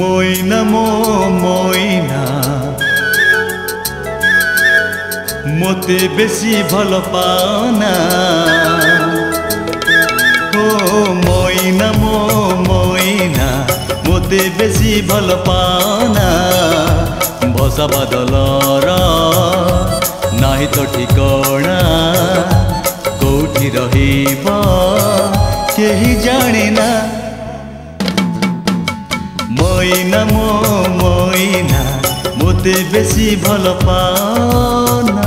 Moina मो Moina मोते बेसी भल पाना हो मोइना मो मोइना मोते बेसी भल पाना भसा बादलर नाही तो ठिकणा कोठी रहिबा केही जाने ना मोइना मो मोइना मोते बेसी भल पाना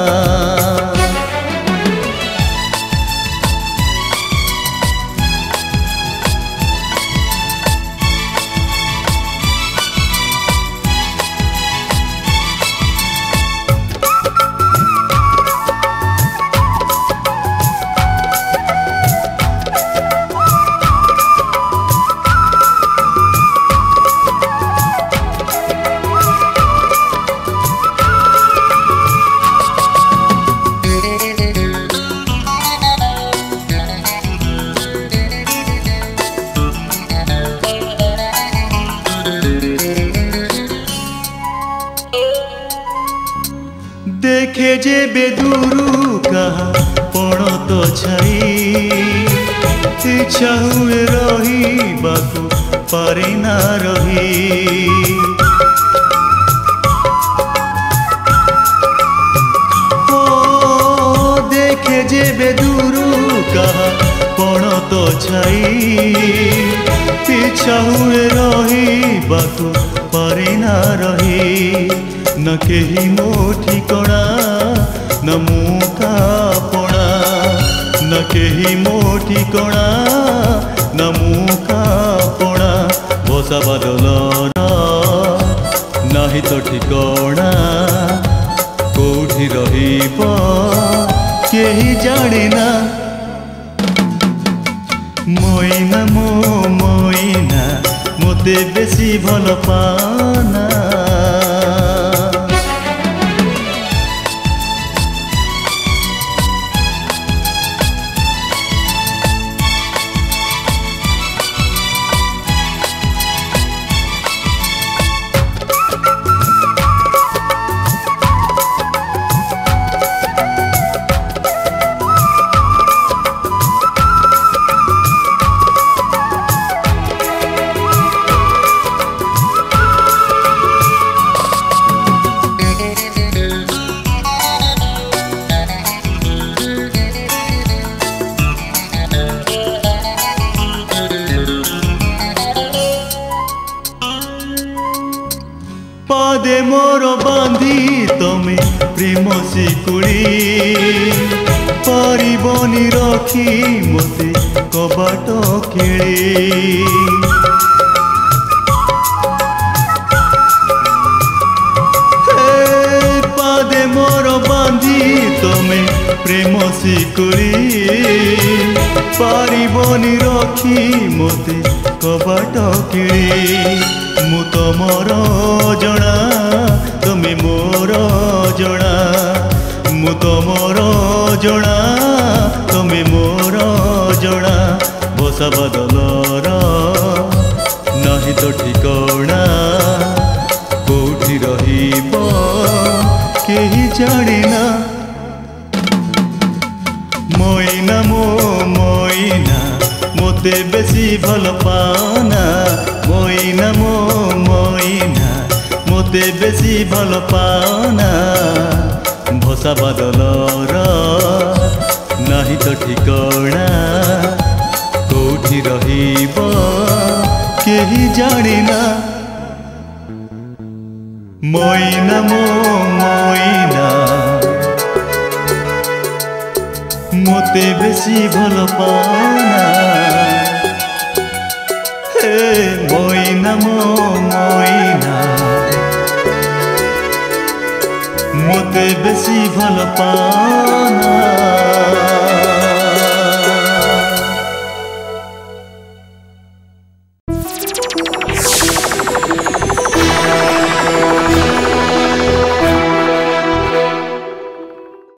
देखे जे बेदूरू कहा पण तो छाई इच्छा हुए रही बाकू पारे ना रही ओ देखे जे बेदूरू कहा पण तो छाई इच्छा हुए रही बाकू पारे ना रही न केही मो ठिकणा न मुका पणा न केही मो ठिकणा न मुका पणा भसा बादलर नाही तो ठिकणा कोठी रहिबा केही जाने ना मोइना मो मोइना मोते बेसी भल पाना पादे मोर बांधी तमे प्रेम शिकुड़ी परिबनी रखी मते कबाट खेली पादे मोर बांधी तमे प्रेम शिकुड़ी परिबनी रखी मते कबाट खेली मु तमर जना तमे मोर जना मु तमर जना तमे मोर जना भसा बादलर नाही तो ठिकणा कोठी रहिबा केही जाने ना मोइना मो मोइना मोते बेसी भल पाना मोइना मो मोइना मोते बेसी भल पाना भसा बादलर नाही तो ठिकणा कोठी रहिबा केही जाने ना मोइना मो मोइना मोते बेसी भल पाना हे मोइना मो मोइना मोते बेसी भल पाना।